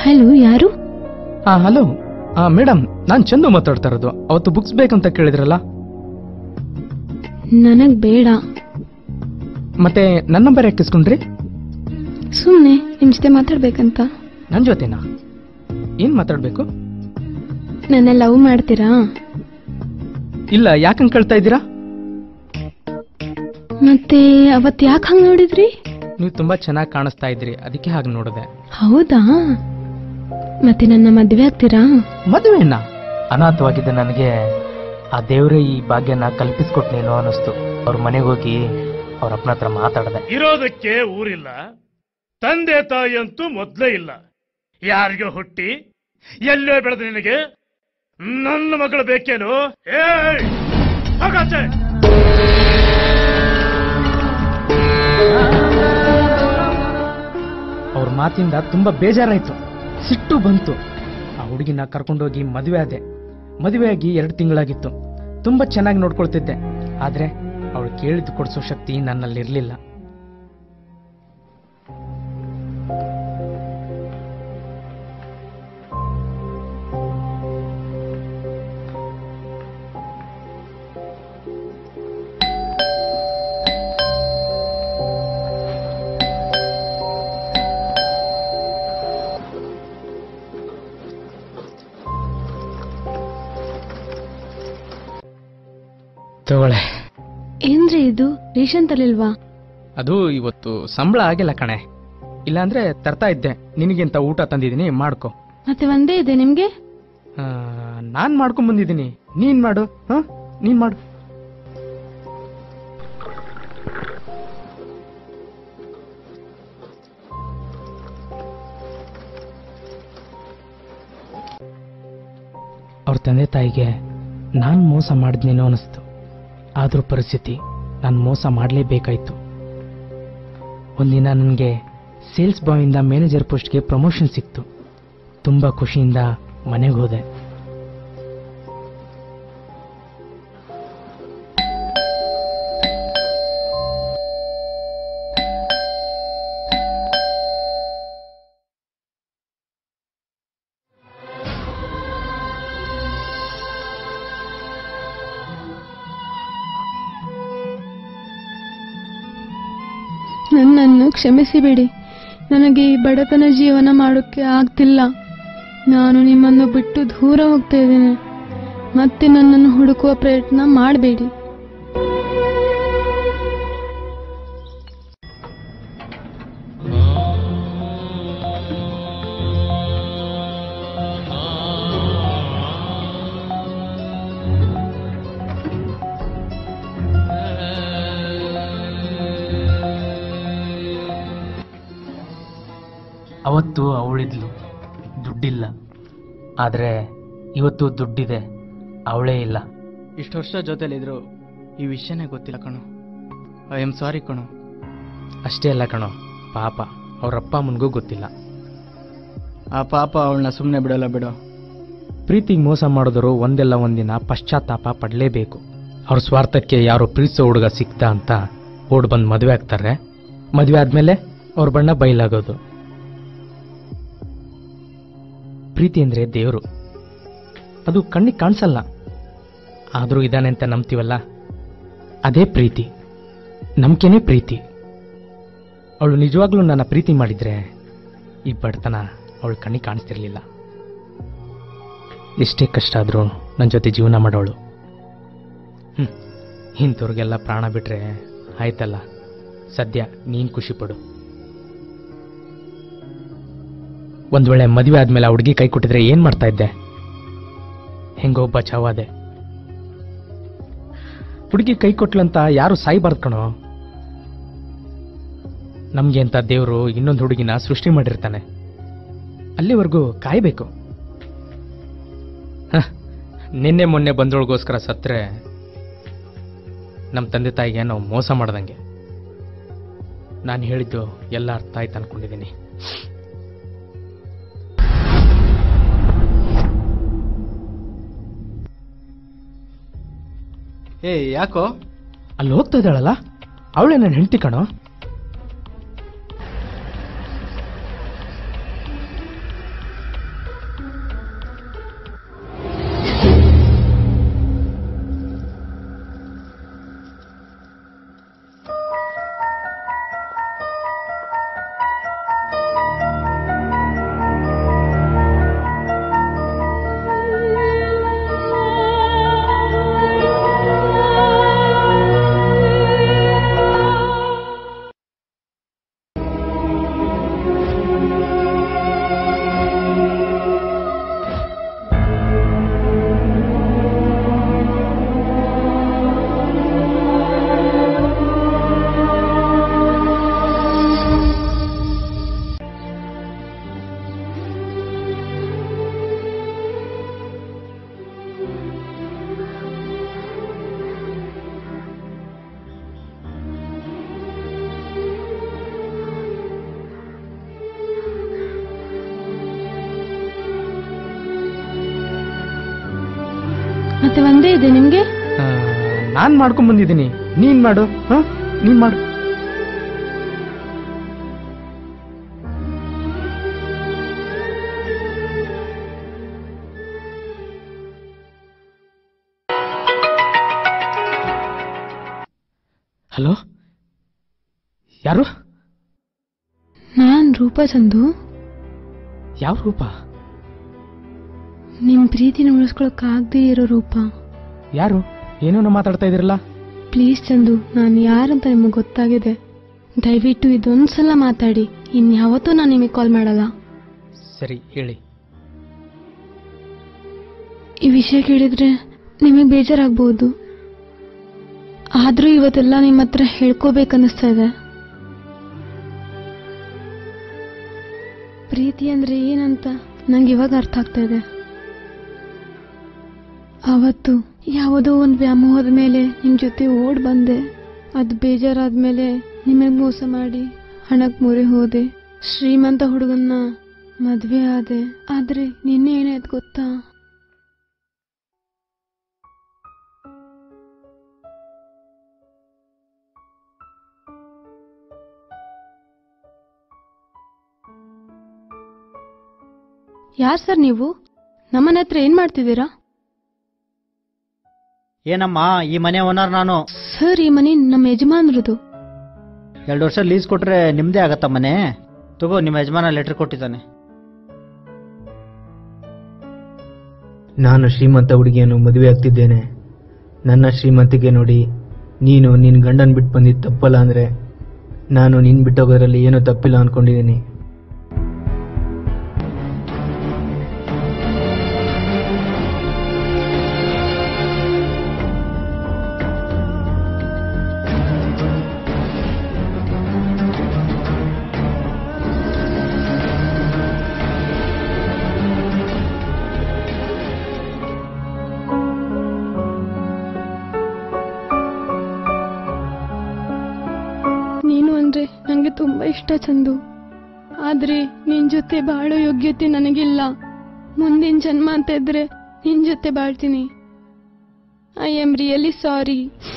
ಹಲೋ, ಯಾರು? ಹಾ ಹಲೋ ಮೇಡಮ್, ನಾನು ಚಂದು ಮಾತಾಡ್ತಾ ಇರೋದು. ಅವತ್ತು ಬುಕ್ಸ್ ಬೇಕಂತ ಕೇಳಿದ್ರಲ್ಲ? ನನಗ್ ಬೇಡ. ಮತ್ತೆ ನನ್ನ ನಂಬರ್ ಯಾಕೆ ಇಸ್ಕೊಂಡ್ರಿ? ಸುಮ್ನೆ ನಿಮ್ ಜೊತೆ ಮಾತಾಡ್ಬೇಕಂತ. ನನ್ ಜೊತೆನಾ? ಏನ್ ಮಾತಾಡ್ಬೇಕು? ನನ್ನ ಲವ್ ಮಾಡ್ತೀರಾ? ಇಲ್ಲ, ಯಾಕಂಗ್ ಕೇಳ್ತಾ ಇದ್ದೀರಾ? ಮತ್ತೆ ಅವತ್ ಯಾಕೆ ಹಂಗ್ ನೋಡಿದ್ರಿ? ನೀವು ತುಂಬಾ ಚೆನ್ನಾಗಿ ಕಾಣಿಸ್ತಾ ಇದ್ರಿ, ಅದಕ್ಕೆ ಹಾಗೆ ನೋಡಿದೆ. ಹೌದಾ? ಮತ್ತೆ ನನ್ನ ಮದ್ವೆ ಆಗ್ತೀರಾ? ಮದುವೆನಾ? ಅನಾಥವಾಗಿದ್ದ ನನಗೆ ಆ ದೇವ್ರೇ ಈ ಭಾಗ್ಯನ ಕಲ್ಪಿಸ್ಕೊಟ್ನೇನೋ ಅನಿಸ್ತು. ಅವ್ರ ಮನೆಗೆ ಹೋಗಿ ಅವ್ರ ಅಪ್ಪನ ಹತ್ರ ಮಾತಾಡದೆ. ಇರೋದಕ್ಕೆ ಊರಿಲ್ಲ, ತಂದೆ ತಾಯಿ ಅಂತೂ ಮೊದ್ಲೇ ಇಲ್ಲ. ಯಾರಿಗೋ ಹುಟ್ಟಿ ಎಲ್ಲೋ ಬೆಳೆದ ನಿನಗೆ ನನ್ನ ಮಗಳು ಬೇಕೇನು? ಏಯ್ ಹೋಗಾಚೆ! ಅವ್ರ ಮಾತಿಂದ ತುಂಬಾ ಬೇಜಾರಾಯ್ತು, ಸಿಟ್ಟು ಬಂತು. ಆ ಹುಡುಗಿನ ಕರ್ಕೊಂಡೋಗಿ ಮದುವೆ ಆದೆ. ಮದುವೆಯಾಗಿ ಎರಡು ತಿಂಗಳಾಗಿತ್ತು. ತುಂಬಾ ಚೆನ್ನಾಗಿ ನೋಡ್ಕೊಳ್ತಿದ್ದೆ. ಆದ್ರೆ ಅವಳು ಕೇಳಿದ್ದು ಕೊಡಿಸೋ ಶಕ್ತಿ ನನ್ನಲ್ಲಿರ್ಲಿಲ್ಲ. ತಗೊಳ್ಳೆ. ಏನ್ರಿ ಇದು? ರೇಷನ್ ತಲಿಲ್ವಾ? ಅದು ಇವತ್ತು ಸಂಬಳ ಆಗಿಲ್ಲ ಕಣೆ, ಇಲ್ಲಾಂದ್ರೆ ತರ್ತಾ ಇದ್ದೆ. ನಿನಗಿಂತ ಊಟ ತಂದಿದ್ದೀನಿ, ಮಾಡ್ಕೊ. ಮತ್ತೆ ಒಂದೇ ಇದೆ ನಿಮ್ಗೆ? ಆ, ನಾನ್ ಮಾಡ್ಕೊಂಡ್ ಬಂದಿದ್ದೀನಿ, ನೀನ್ ಮಾಡು. ಹ ನೀನ್ ಮಾಡು. ಅವ್ರ ತಂದೆ ತಾಯಿಗೆ ನಾನ್ ಮೋಸ ಮಾಡಿದ್ನೇನೋ ಅನಿಸ್ತು. ಆದ್ರೂ ಪರಿಸ್ಥಿತಿ ನಾನು ಮೋಸ ಮಾಡಲೇಬೇಕಾಯ್ತು. ಒಂದಿನ ನನಗೆ ಸೇಲ್ಸ್ ಬಾಯ್ ಇಂದ ಮ್ಯಾನೇಜರ್ ಪೋಸ್ಟ್ಗೆ ಪ್ರಮೋಷನ್ ಸಿಕ್ತು. ತುಂಬಾ ಖುಷಿಯಿಂದ ಮನೆಗೆ ಹೋದೆ. ನನ್ನನ್ನು ಕ್ಷಮಿಸಿಬಿಡಿ. ನನಗೆ ಈ ಬಡತನ ಜೀವನ ಮಾಡೋಕ್ಕೆ ಆಗ್ತಿಲ್ಲ. ನಾನು ನಿಮ್ಮನ್ನು ಬಿಟ್ಟು ದೂರ ಹೋಗ್ತಾ ಇದ್ದೇನೆ. ಮತ್ತೆ ನನ್ನನ್ನು ಹುಡುಕುವ ಪ್ರಯತ್ನ ಮಾಡಬೇಡಿ. ಅವತ್ತು ಅವಳಿದ್ಲು, ದುಡ್ಡಿಲ್ಲ. ಆದ್ರೆ ಇವತ್ತು ದುಡ್ಡಿದೆ, ಅವಳೇ ಇಲ್ಲ. ಇಷ್ಟು ವರ್ಷ ಜೊತೆಲಿದ್ರು ಈ ವಿಷಯನೇ ಗೊತ್ತಿಲ್ಲ ಕಣೋ. ಐ ಆಮ್ ಸಾರಿ ಕಣೋ. ಅಷ್ಟೇ ಅಲ್ಲ ಕಣೋ, ಪಾಪ ಅವ್ರಪ್ಪ ಅಮ್ಮನಿಗೂ ಗೊತ್ತಿಲ್ಲ. ಆ ಪಾಪ ಅವಳನ್ನ ಸುಮ್ಮನೆ ಬಿಡಲ್ಲ ಬಿಡೋ. ಪ್ರೀತಿಗೆ ಮೋಸ ಮಾಡಿದ್ರು ಒಂದೆಲ್ಲ ಒಂದಿನ ಪಶ್ಚಾತ್ತಾಪ ಪಡಲೇಬೇಕು. ಅವ್ರ ಸ್ವಾರ್ಥಕ್ಕೆ ಯಾರೋ ಪ್ರೀತಿಸೋ ಹುಡುಗ ಸಿಕ್ತಾ ಅಂತ ಓಡ್ ಬಂದು ಮದುವೆ ಆಗ್ತಾರೆ. ಮದುವೆ ಆದ್ಮೇಲೆ ಅವ್ರ ಬಣ್ಣ ಬಯಲಾಗೋದು. ಪ್ರೀತಿ ಅಂದ್ರೆ ದೇವರು, ಅದು ಕಣ್ಣಿಗೆ ಕಾಣಿಸಲ್ಲ. ಆದ್ರೂ ಇದಾನೆ ಅಂತ ನಂಬ್ತೀವಲ್ಲ, ಅದೇ ಪ್ರೀತಿ. ನಂಬಿಕೆನೇ ಪ್ರೀತಿ. ಅವಳು ನಿಜವಾಗ್ಲೂ ನನ್ನ ಪ್ರೀತಿ ಮಾಡಿದ್ರೆ ಈ ಬಡತನ ಅವಳು ಕಣ್ಣಿಗೆ ಕಾಣಿಸ್ತಿರ್ಲಿಲ್ಲ. ಎಷ್ಟೇ ಕಷ್ಟ ಆದ್ರೂ ನನ್ನ ಜೊತೆ ಜೀವನ ಮಾಡೋಳು. ಹ್ಮ್ ಇಂಥವ್ರಿಗೆಲ್ಲ ಪ್ರಾಣ ಬಿಟ್ರೆ ಆಯ್ತಲ್ಲ. ಸದ್ಯ ನೀನ್ ಖುಷಿ ಪಡು. ಒಂದ್ ವೇಳೆ ಮದುವೆ ಆದ್ಮೇಲೆ ಆ ಹುಡುಗಿ ಕೈ ಕೊಟ್ಟಿದ್ರೆ ಏನ್ ಮಾಡ್ತಾ ಇದ್ದೆ? ಹೆಂಗೋ ಬಚಾವಾದೆ. ಹುಡುಗಿ ಕೈ ಕೊಟ್ಲಂತ ಯಾರು ಸಾಯ್ಬಾರ್ದು ಕಣೋ. ನಮ್ಗೆ ಅಂತ ದೇವ್ರು ಇನ್ನೊಂದು ಹುಡುಗಿನ ಸೃಷ್ಟಿ ಮಾಡಿರ್ತಾನೆ. ಅಲ್ಲಿವರೆಗೂ ಕಾಯ್ಬೇಕು. ನಿನ್ನೆ ಮೊನ್ನೆ ಬಂದೊಳಗೋಸ್ಕರ ಸತ್ರೆ ನಮ್ಮ ತಂದೆ ತಾಯಿಗೆ ನಾವು ಮೋಸ ಮಾಡ್ದಂಗೆ. ನಾನು ಹೇಳಿದ್ದು ಎಲ್ಲ ಅರ್ಥ ಆಯ್ತು ಅನ್ಕೊಂಡಿದ್ದೀನಿ. ಏ ಯಾಕೋ? ಅಲ್ಲಿ ಹೋಗ್ತಾ ಇದ್ದಾಳಲ್ಲ, ಅವಳೇ ನನ್ನ ಹೆಂಡತಿ ಕಣೋ. ಮತ್ತೆ ಒಂದೇ ಇದೆ ನಿಮ್ಗೆ? ನಾನ್ ಮಾಡ್ಕೊಂಡ್ ಬಂದಿದ್ದೀನಿ, ನೀನ್ ಮಾಡು. ಹ ನೀನ್ ಮಾಡು. ಹಲೋ, ಯಾರು? ನಾನ್ ರೂಪಾ ಚಂದು. ಯಾವ ರೂಪ? ನಿಮ್ ಪ್ರೀತಿನ ಉಳಿಸ್ಕೊಳಕ್ ಆಗದೆ ಇರೋ ರೂಪ. ಯಾರು? ಏನೇನೋ ಮಾತಾಡ್ತಾ ಇದಿರಲ್ಲ. ಪ್ಲೀಸ್ ಚಂದು, ನಾನು ಯಾರಂತ ನಿಮಗೆ ಗೊತ್ತಾಗಿದೆ. ದಯವಿಟ್ಟು ಇದೊಂದ್ಸಲ ಮಾತಾಡಿ, ಇನ್ಯಾವತ್ತೂ ನಾನು ನಿಮಗೆ ಕಾಲ್ ಮಾಡಲ್ಲ. ಸರಿ, ಹೇಳಿ. ಈ ವಿಷಯ ಕೇಳಿದ್ರೆ ನಿಮಗೆ ಬೇಜಾರಾಗಬಹುದು, ಆದ್ರೂ ಇವತ್ತೆಲ್ಲ ನಿಮ್ಮ ಹತ್ರ ಹೇಳ್ಕೋಬೇಕನ್ನಿಸ್ತಾ ಇದೆ. ಪ್ರೀತಿ ಅಂದ್ರೆ ಏನಂತ ನಂಗೆ ಇವಾಗ ಅರ್ಥ ಆಗ್ತಾ ಇದೆ. ಅವತ್ತು ಯಾವುದೋ ಒಂದು ವ್ಯಾಮೋಹದ ಮೇಲೆ ನಿಮ್ ಜೊತೆ ಓಡ್ ಬಂದೆ. ಅದು ಬೇಜಾರಾದ್ಮೇಲೆ ನಿಮಗ್ ಮೋಸ ಮಾಡಿ ಹಣಕ್ ಮೊರೆ ಹೋದೆ. ಶ್ರೀಮಂತ ಹುಡುಗನ್ನ ಮದ್ವೆ ಆದೆ. ಆದ್ರೆ ನಿನ್ನೆ ಏನಾಯ್ತು ಗೊತ್ತಾ? ಯಾರ್ ಸರ್ ನೀವು? ನಮ್ಮನೆ ಹತ್ರ ಏನ್ ಮಾಡ್ತಿದ್ದೀರಾ? ಏನಮ್ಮ, ಈ ಮನೆ ಓನರ್ ನಾನು. ಸರ್, ಈ ಮನೆ ನಮ್ಮ ಯಜಮಾನ್ರದು. ಎರಡು ವರ್ಷ ಲೀಸ್ ಕೊಟ್ರೆ ನಿಮ್ದೇ ಆಗತ್ತ ಮನೆ. ತಗೋ, ನಿಮ್ಮ ಯಜಮಾನ ಲೆಟರ್ ಕೊಟ್ಟಿದ್ದಾನೆ. ನಾನು ಶ್ರೀಮಂತ ಹುಡುಗಿಯನ್ನು ಮದುವೆ ಆಗ್ತಿದ್ದೇನೆ. ನನ್ನ ಶ್ರೀಮಂತಿಗೆ ನೋಡಿ ನೀನು ನಿನ್ನ ಗಂಡನ್ ಬಿಟ್ಟು ಬಂದಿದ್ದು ತಪ್ಪಲ್ಲ ಅಂದ್ರೆ ನಾನು ನಿನ್ ಬಿಟ್ಟೋಗೋದ್ರಲ್ಲಿ ಏನೂ ತಪ್ಪಿಲ್ಲ ಅನ್ಕೊಂಡಿದ್ದೀನಿ. ನಂಗೆ ತುಂಬಾ ಇಷ್ಟ ಚಂದು, ಆದ್ರೆ ನಿನ್ ಜೊತೆ ಬಾಳೋ ಯೋಗ್ಯತೆ ನನಗಿಲ್ಲ. ಮುಂದಿನ ಜನ್ಮ ಅಂತ ಇದ್ರೆ ನಿನ್ ಜೊತೆ ಬಾಳ್ತೀನಿ. I am really sorry.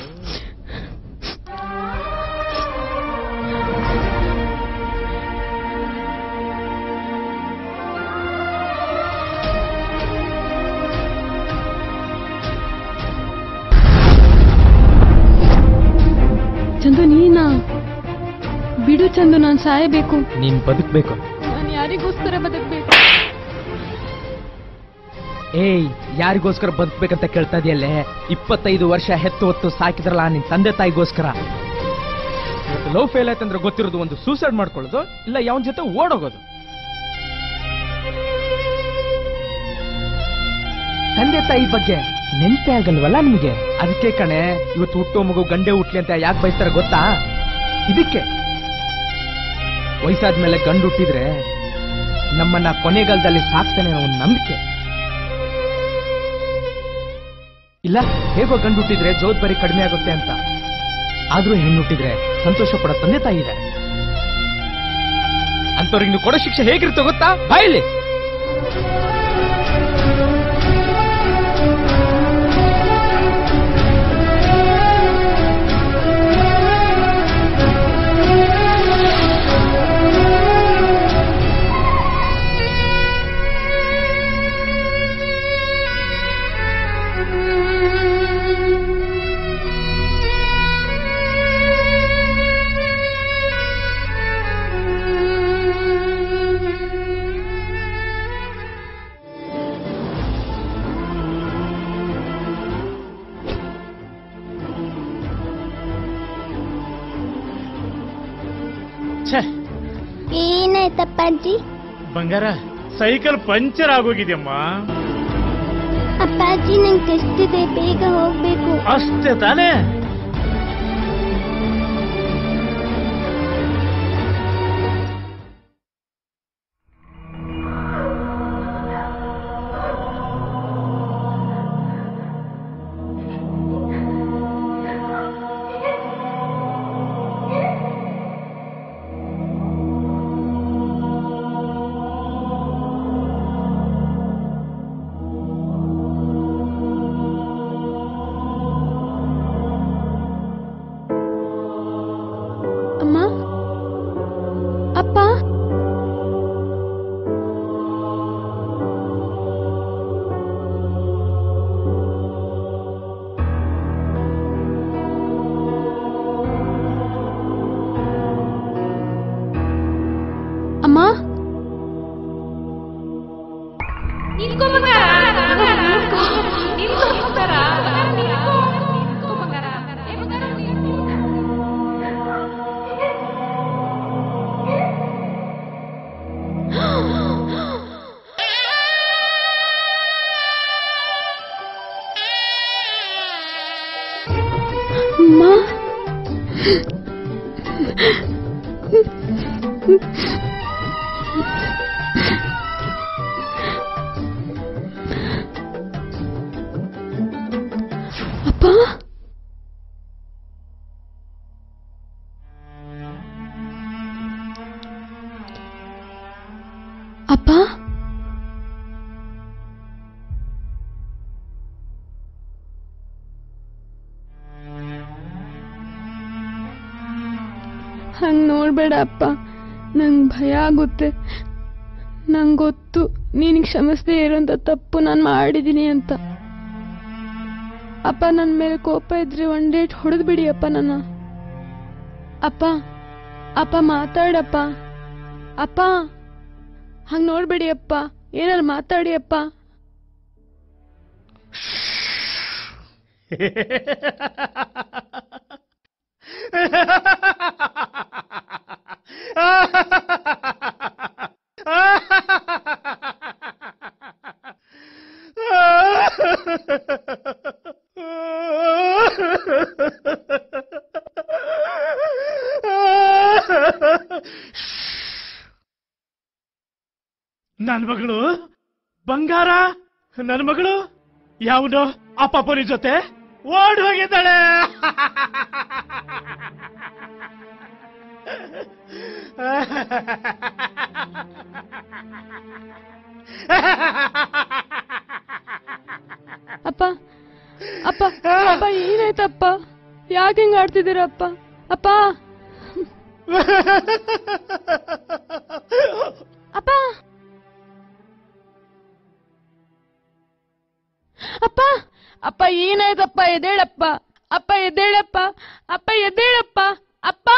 Chandu, ನೀನಾ? ಬಿಡು ಚಂದು, ನಾನು ಸಾಯಬೇಕು. ನೀನ್ ಬದುಕಬೇಕು. ನಾನು ಯಾರಿಗೋಸ್ಕರ ಬದುಕಬೇಕು? ಏಯ್, ಯಾರಿಗೋಸ್ಕರ ಬದುಕಬೇಕಂತ ಕೇಳ್ತಾ ಇದೆಯಲ್ಲೇ? ಇಪ್ಪತ್ತೈದು ವರ್ಷ ಹೆತ್ತು ಹೊತ್ತು ಸಾಕಿದ್ರಲ್ಲ ನಿನ್ ತಂದೆ ತಾಯಿಗೋಸ್ಕರ. ಲವ್ ಫೇಲ್ ಆಯ್ತಂದ್ರೆ ಗೊತ್ತಿರೋದು ಒಂದು ಸೂಸೈಡ್ ಮಾಡ್ಕೊಳ್ಳೋದು, ಇಲ್ಲ ಯಾವನ್ ಜೊತೆ ಓಡೋಗೋದು. ತಂದೆ ತಾಯಿ ಬಗ್ಗೆ ನೆನ್ಪೆ ಆಗಲ್ವಲ್ಲ ನಿಮ್ಗೆ? ಅದಕ್ಕೆ ಕಣೆ ಇವತ್ತು ಹುಟ್ಟೋ ಮಗು ಗಂಡೆ ಹುಟ್ಲಿ ಅಂತ ಯಾಕೆ ಬಯಸ್ತಾರೆ ಗೊತ್ತಾ? ಇದಕ್ಕೆ. ವಯಸ್ಸಾದ್ಮೇಲೆ ಗಂಡು ಹುಟ್ಟಿದ್ರೆ ನಮ್ಮನ್ನ ಕೊನೆಗಾಲದಲ್ಲಿ ಸಾಕ್ತಾನೆ ಅನ್ನೋ ಒಂದು ನಂಬಿಕೆ. ಇಲ್ಲ, ಹೇಗೋ ಗಂಡು ಹುಟ್ಟಿದ್ರೆ ಜವಾಬ್ದಾರಿ ಕಡಿಮೆ ಆಗುತ್ತೆ ಅಂತ. ಆದ್ರೂ ಹೆಣ್ಣು ಹುಟ್ಟಿದ್ರೆ ಸಂತೋಷ ಪಡೋ ತಂದೆ ತಾಯಿ ಇದೆ. ಅಂತವ್ರಿಗೆ ನೀವು ಕೊಡೋ ಶಿಕ್ಷೆ ಹೇಗಿರುತ್ತೆ ಗೊತ್ತಾ? ಬಾಯಿಲಿ. ಏನಾಯ್ತಪ್ಪಾಜಿ? ಬಂಗಾರ, ಸೈಕಲ್ ಪಂಚರ್ ಆಗೋಗಿದೆಯಮ್ಮ. ಅಪ್ಪಾಜಿ, ನಂಗೆ ಟೆಸ್ಟ್ ಇದೆ, ಬೇಗ ಹೋಗ್ಬೇಕು. ಅಷ್ಟೇ ತಾನೇ? ಅಮ್ಮ ಅಪ್ಪ ಅಪ್ಪ ಹಂಗ್ ನೋಡ್ಬೇಡ ಅಪ್ಪ, ನಂಗ್ ಭಯ ಆಗುತ್ತೆ. ನಂಗೆ ಗೊತ್ತು ನೀನಿಗೆ ಕ್ಷಮಿಸದೇ ಇರೋಂಥ ತಪ್ಪು ನಾನು ಮಾಡಿದ್ದೀನಿ ಅಂತ. ಅಪ್ಪ ನನ್ನ ಮೇಲೆ ಕೋಪ ಇದ್ರೆ ಒನ್ ಡೇಟ್ ಹೊಡೆದು ಬಿಡಿ ಅಪ್ಪ ನನ್ನ. ಅಪ್ಪ ಅಪ್ಪ ಮಾತಾಡಪ್ಪ. ಅಪ್ಪ ಹಂಗ್ ನೋಡ್ಬೇಡಿ ಅಪ್ಪ, ಏನಾರು ಮಾತಾಡಿ ಅಪ್ಪ. ನನ್ ಮಗಳು ಬಂಗಾರ, ನನ್ ಮಗಳು ಯಾವನೋ ಆ ಪಾಪನಿ ಜೊತೆ ಓಡ್ ಹೋಗಿದ್ದಾಳೆ. ಅಪ್ಪ ಅಪ್ಪ ಅಪ್ಪ ಏನಾಯ್ತಪ್ಪ? ಯಾಕೆ ಹಿಂಗ ಆಡ್ತಿದ್ದೀರಪ್ಪ? ಅಪ್ಪ ಅಪ್ಪ ಅಪ್ಪ ಅಪ್ಪ ಏನಾಯ್ತಪ್ಪ? ಎದ್ದೇಳಪ್ಪ ಅಪ್ಪ, ಎದ್ದೇಳಪ್ಪ ಅಪ್ಪ, ಎದ್ದೇಳಪ್ಪ ಅಪ್ಪ.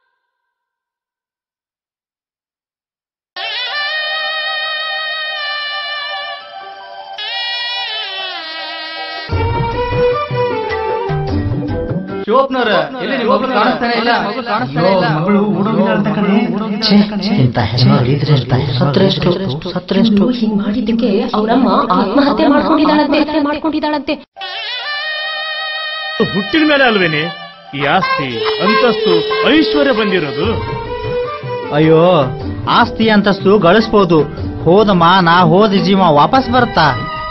ಶಿವಪ್ಪನವ್ರ ಎಲ್ಲಿ ನಿಮ್ಮ ಮಗಳು ಕಾಣಿಸ್ತಾನೆ ಇಲ್ಲ, ಮಗಳು ಕಾಣಿಸ್ತಾನೆ ಇಲ್ಲ. ಮಗಳು ಓಡೋಗಿದ್ದಾಳೆ ಅಂತ ಕಣೆ. ಇಂಥ ಹೆಣ್ಣು ಇದ್ರೆ ಸತ್ರೆಷ್ಟು ಸತ್ರೆಷ್ಟು ಹಿಂಗ್ ಮಾಡಿದ್ದಕ್ಕೆ ಅವರಮ್ಮ ಆತ್ಮಹತ್ಯೆ ಮಾಡ್ಕೊಂಡಿದ್ದಾಳಂತೆ ಮಾಡ್ಕೊಂಡಿದ್ದಾಳಂತೆ ಹುಟ್ಟಿನ ಮೇಲೆ ಅಲ್ವೇನೆ ಈ ಆಸ್ತಿ, ಅಂತಸ್ತು, ಐಶ್ವರ್ಯ ಬಂದಿರೋದು? ಅಯ್ಯೋ, ಆಸ್ತಿ ಅಂತಸ್ತು ಗಳಿಸ್ಬೋದು, ಹೋದ ಮಾನ ಹೋದ ಜೀವ ವಾಪಸ್ ಬರುತ್ತಾ?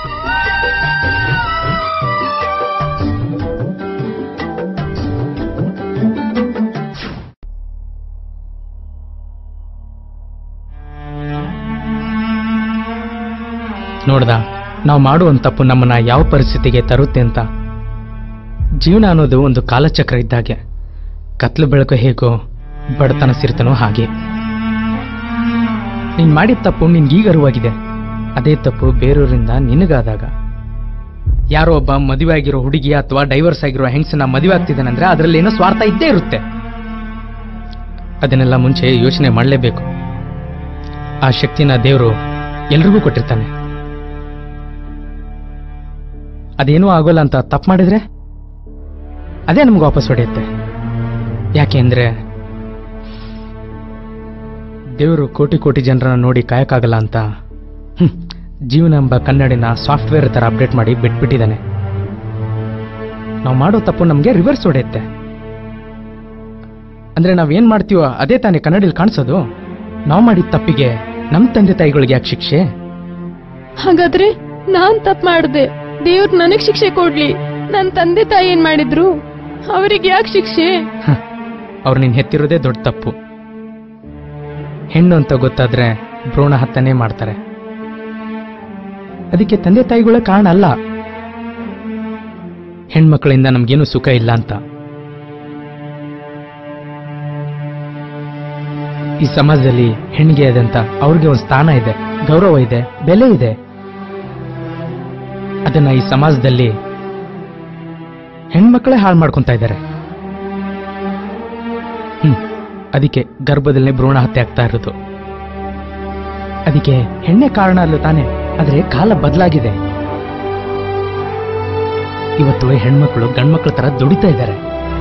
ನೋಡ್ದ, ನಾವು ಮಾಡುವಂತ ತಪ್ಪು ನಮ್ಮನ್ನ ಯಾವ ಪರಿಸ್ಥಿತಿಗೆ ತರುತ್ತೆ ಅಂತ. ಜೀವನ ಅನ್ನೋದು ಒಂದು ಕಾಲಚಕ್ರ ಇದ್ದಾಗೆ. ಕತ್ಲು ಬೆಳಕು ಹೇಗೋ, ಬಡತನ ಸಿರ್ತನೋ ಹಾಗೆ. ನೀನ್ ಮಾಡಿದ ತಪ್ಪು ನಿನ್ಗೀಗ ಅರಿವಾಗಿದೆ. ಅದೇ ತಪ್ಪು ಬೇರೆಯವರಿಂದ ನಿನಗಾದಾಗ, ಯಾರೋ ಒಬ್ಬ ಮದುವೆ ಆಗಿರೋ ಹುಡುಗಿ ಅಥವಾ ಡೈವರ್ಸ್ ಆಗಿರೋ ಹೆಂಗಸನ್ನ ಮದುವೆ ಆಗ್ತಿದ್ದಾನಂದ್ರೆ ಅದರಲ್ಲಿ ಏನೋ ಸ್ವಾರ್ಥ ಇದ್ದೇ ಇರುತ್ತೆ. ಅದನ್ನೆಲ್ಲ ಮುಂಚೆ ಯೋಚನೆ ಮಾಡಲೇಬೇಕು. ಆ ಶಕ್ತಿನ ದೇವರು ಎಲ್ರಿಗೂ ಕೊಟ್ಟಿರ್ತಾನೆ. ಅದೇನೂ ಆಗೋಲ್ಲ ಅಂತ ತಪ್ಪು ಮಾಡಿದ್ರೆ ಅದೇ ನಮ್ಗೆ ವಾಪಸ್ ಹೊಡೆಯುತ್ತೆ. ಯಾಕೆ ಅಂದ್ರೆ ದೇವರು ಕೋಟಿ ಕೋಟಿ ಜನರನ್ನ ನೋಡಿ ಕಾಯಕ್ಕಾಗಲ್ಲ ಅಂತ ಜೀವನ ಎಂಬ ಕನ್ನಡಿನ ಸಾಫ್ಟ್ವೇರ್ ತರ ಅಪ್ಡೇಟ್ ಮಾಡಿ ಬಿಟ್ಬಿಟ್ಟಿದ್ದಾನೆ. ನಾವು ಮಾಡೋ ತಪ್ಪು ನಮ್ಗೆ ರಿವರ್ಸ್ ಹೊಡೆಯುತ್ತೆ. ಅಂದ್ರೆ ನಾವೇನ್ ಮಾಡ್ತೀವೋ ಅದೇ ತಾನೇ ಕನ್ನಡಿಲಿ ಕಾಣಿಸೋದು. ನಾವು ಮಾಡಿದ ತಪ್ಪಿಗೆ ನಮ್ ತಂದೆ ತಾಯಿಗಳಿಗೆ ಯಾಕೆ ಶಿಕ್ಷೆ? ಹಾಗಾದ್ರೆ ನಾನ್ ತಪ್ಪು ಮಾಡಿದೆ, ದೇವ್ರು ನನಗ್ ಶಿಕ್ಷೆ ಕೊಡ್ಲಿ. ನನ್ ತಂದೆ ತಾಯಿ ಏನ್ ಮಾಡಿದ್ರು? ಅವರಿಗೆ ಯಾಕೆ ಶಿಕ್ಷೆ? ಅವ್ರು ನೀನ್ ಹೆತ್ತಿರೋದೇ ದೊಡ್ಡ ತಪ್ಪು. ಹೆಣ್ಣು ಅಂತ ಗೊತ್ತಾದ್ರೆ ಭ್ರೂಣ ಹತ್ಯೆನೇ ಮಾಡ್ತಾರೆ. ಅದಕ್ಕೆ ತಂದೆ ತಾಯಿಗಳ ಕಾರಣ ಅಲ್ಲ. ಹೆಣ್ಮಕ್ಳಿಂದ ನಮ್ಗೇನು ಸುಖ ಇಲ್ಲ ಅಂತ. ಈ ಸಮಾಜದಲ್ಲಿ ಹೆಣ್ಣಿಗೆ ಆದಂತ ಅವ್ರಿಗೆ ಒಂದು ಸ್ಥಾನ ಇದೆ, ಗೌರವ ಇದೆ, ಬೆಲೆ ಇದೆ. ಅದನ್ನ ಈ ಸಮಾಜದಲ್ಲಿ ಹೆಣ್ಮಕ್ಳೇ ಹಾಳು ಮಾಡ್ಕೊಂತ ಇದ್ದಾರೆ. ಹ್ಮ್ ಅದಕ್ಕೆ ಗರ್ಭದಲ್ಲೇ ಭ್ರೂಣ ಹತ್ಯೆ ಆಗ್ತಾ ಇರೋದು. ಅದಕ್ಕೆ ಹೆಣ್ಣೆ ಕಾರಣ ಅಲ್ಲ ತಾನೆ. ಆದ್ರೆ ಕಾಲ ಬದಲಾಗಿದೆ. ಇವತ್ತು ಹೆಣ್ಮಕ್ಳು ಗಂಡ್ಮಕ್ಳ ತರ ದುಡಿತಾ ಇದ್ದಾರೆ.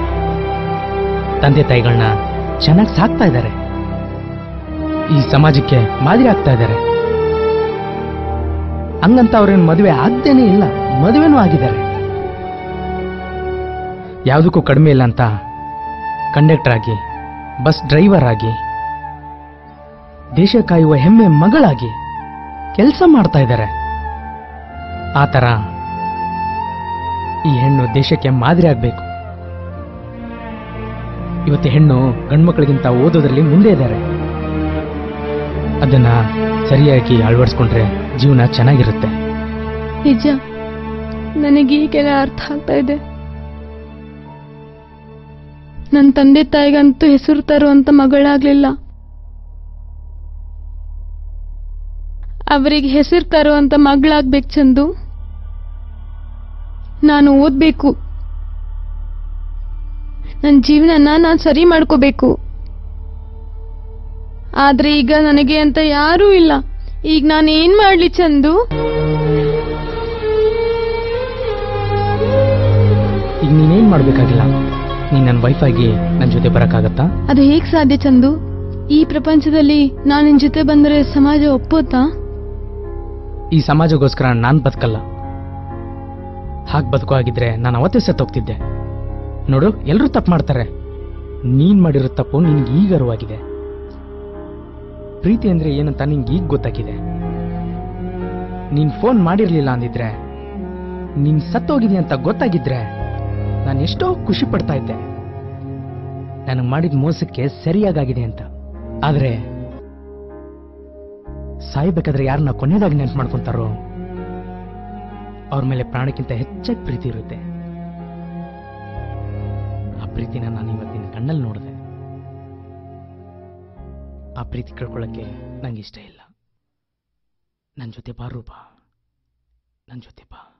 ತಂದೆ ತಾಯಿಗಳನ್ನ ಚೆನ್ನಾಗಿ ಸಾಕ್ತಾ ಇದ್ದಾರೆ. ಈ ಸಮಾಜಕ್ಕೆ ಮಾದರಿ ಆಗ್ತಾ ಇದ್ದಾರೆ. ಹಂಗಂತ ಅವ್ರೇನು ಮದುವೆ ಆಗ್ದೇನೆ ಇಲ್ಲ, ಮದುವೆನೂ ಆಗಿದ್ದಾರೆ. ಯಾವುದಕ್ಕೂ ಕಡಿಮೆ ಇಲ್ಲ ಅಂತ ಕಂಡಕ್ಟರ್ ಆಗಿ, ಬಸ್ ಡ್ರೈವರ್ ಆಗಿ, ದೇಶ ಕಾಯುವ ಹೆಮ್ಮೆ ಮಗಳಾಗಿ ಕೆಲಸ ಮಾಡ್ತಾ ಇದ್ದಾರೆ. ಆ ತರ ಈ ಹೆಣ್ಣು ದೇಶಕ್ಕೆ ಮಾದರಿ ಆಗ್ಬೇಕು. ಇವತ್ತು ಹೆಣ್ಣು ಗಂಡ್ಮಕ್ಳಿಗಿಂತ ಓದೋದ್ರಲ್ಲಿ ಮುಂದೆ ಇದ್ದಾರೆ. ಅದನ್ನ ಸರಿಯಾಗಿ ಅಳವಡಿಸ್ಕೊಂಡ್ರೆ ಜೀವನ ಚೆನ್ನಾಗಿರುತ್ತೆ. ನಿಜ, ನನಗೆ ಈಗೆಲ್ಲ ಅರ್ಥ ಆಗ್ತಾ ಇದೆ. ನನ್ನ ತಂದೆ ತಾಯಿಗಂತೂ ಹೆಸರು ತರುವಂತ ಮಗಳಾಗ್ಲಿಲ್ಲ. ಅವರಿಗೆ ಹೆಸರು ತರುವಂತ ಮಗಳಾಗ್ಬೇಕು ಚಂದು. ನಾನು ಓದ್ಬೇಕು, ನನ್ನ ಜೀವನನ ನಾನು ಸರಿ ಮಾಡ್ಕೋಬೇಕು. ಆದ್ರೆ ಈಗ ನನಗೆ ಅಂತ ಯಾರೂ ಇಲ್ಲ. ಈಗ ನಾನು ಏನ್ ಮಾಡ್ಲಿ ಚಂದು? ಈಗ ನೀನೇನ್ ಮಾಡ್ಬೇಕಾಗಿಲ್ಲ. ನೀನ್ ನನ್ನ ವೈಫ್ ಆಗಿ ನನ್ನ ಜೊತೆ ಬರಕ್ಕಾಗತ್ತಾ? ಅದು ಹೇಗ್ ಸಾಧ್ಯ ಚಂದು? ಈ ಪ್ರಪಂಚದಲ್ಲಿ ನಾನು ನಿನ್ ಜೊತೆ ಬಂದ್ರೆ ಸಮಾಜ ಒಪ್ಪೋತಾ? ಈ ಸಮಾಜಗೋಸ್ಕರ ನಾನ್ ಬದುಕಲ್ಲ. ಹಾಗೆ ಬದುಕೋ ಆಗಿದ್ರೆ ನಾನು ಅವತ್ತೇ ಸತ್ತೋಗ್ತಿದ್ದೆ. ನೋಡು, ಎಲ್ಲರೂ ತಪ್ಪು ಮಾಡ್ತಾರೆ. ನೀನ್ ಮಾಡಿರೋ ತಪ್ಪು ನಿನ್ಗೆ ಈಗ ಅರಿವಾಗಿದೆ. ಪ್ರೀತಿ ಅಂದ್ರೆ ಏನಂತ ನಿನ್ಗೆ ಈಗ ಗೊತ್ತಾಗಿದೆ. ನೀನ್ ಫೋನ್ ಮಾಡಿರ್ಲಿಲ್ಲ ಅಂದಿದ್ರೆ, ನೀನ್ ಸತ್ತೋಗಿದ್ಯ ಅಂತ ಗೊತ್ತಾಗಿದ್ರೆ ನಾನು ಎಷ್ಟೋ ಖುಷಿ ಪಡ್ತಾ ಇದ್ದೆ. ನನಗೆ ಮಾಡಿದ ಮೋಸಕ್ಕೆ ಸರಿಯಾಗಿದೆ ಅಂತ. ಆದ್ರೆ ಸಾಯ್ಬೇಕಾದ್ರೆ ಯಾರನ್ನ ಕೊನೆಯದಾಗಿ ನೆನ್ಪು ಮಾಡ್ಕೊಂತಾರೋ ಅವ್ರ ಮೇಲೆ ಪ್ರಾಣಕ್ಕಿಂತ ಹೆಚ್ಚಾಗಿ ಪ್ರೀತಿ ಇರುತ್ತೆ. ಆ ಪ್ರೀತಿನ ನಾನು ಇವತ್ತಿನ ಕಣ್ಣಲ್ಲಿ ನೋಡಿದೆ. ಆ ಪ್ರೀತಿ ಕಳ್ಕೊಳ್ಳಕ್ಕೆ ನಂಗೆ ಇಷ್ಟ ಇಲ್ಲ. ನನ್ನ ಜೊತೆ ಬಾ ರೂಪ, ನನ್ನ ಜೊತೆ ಬಾ.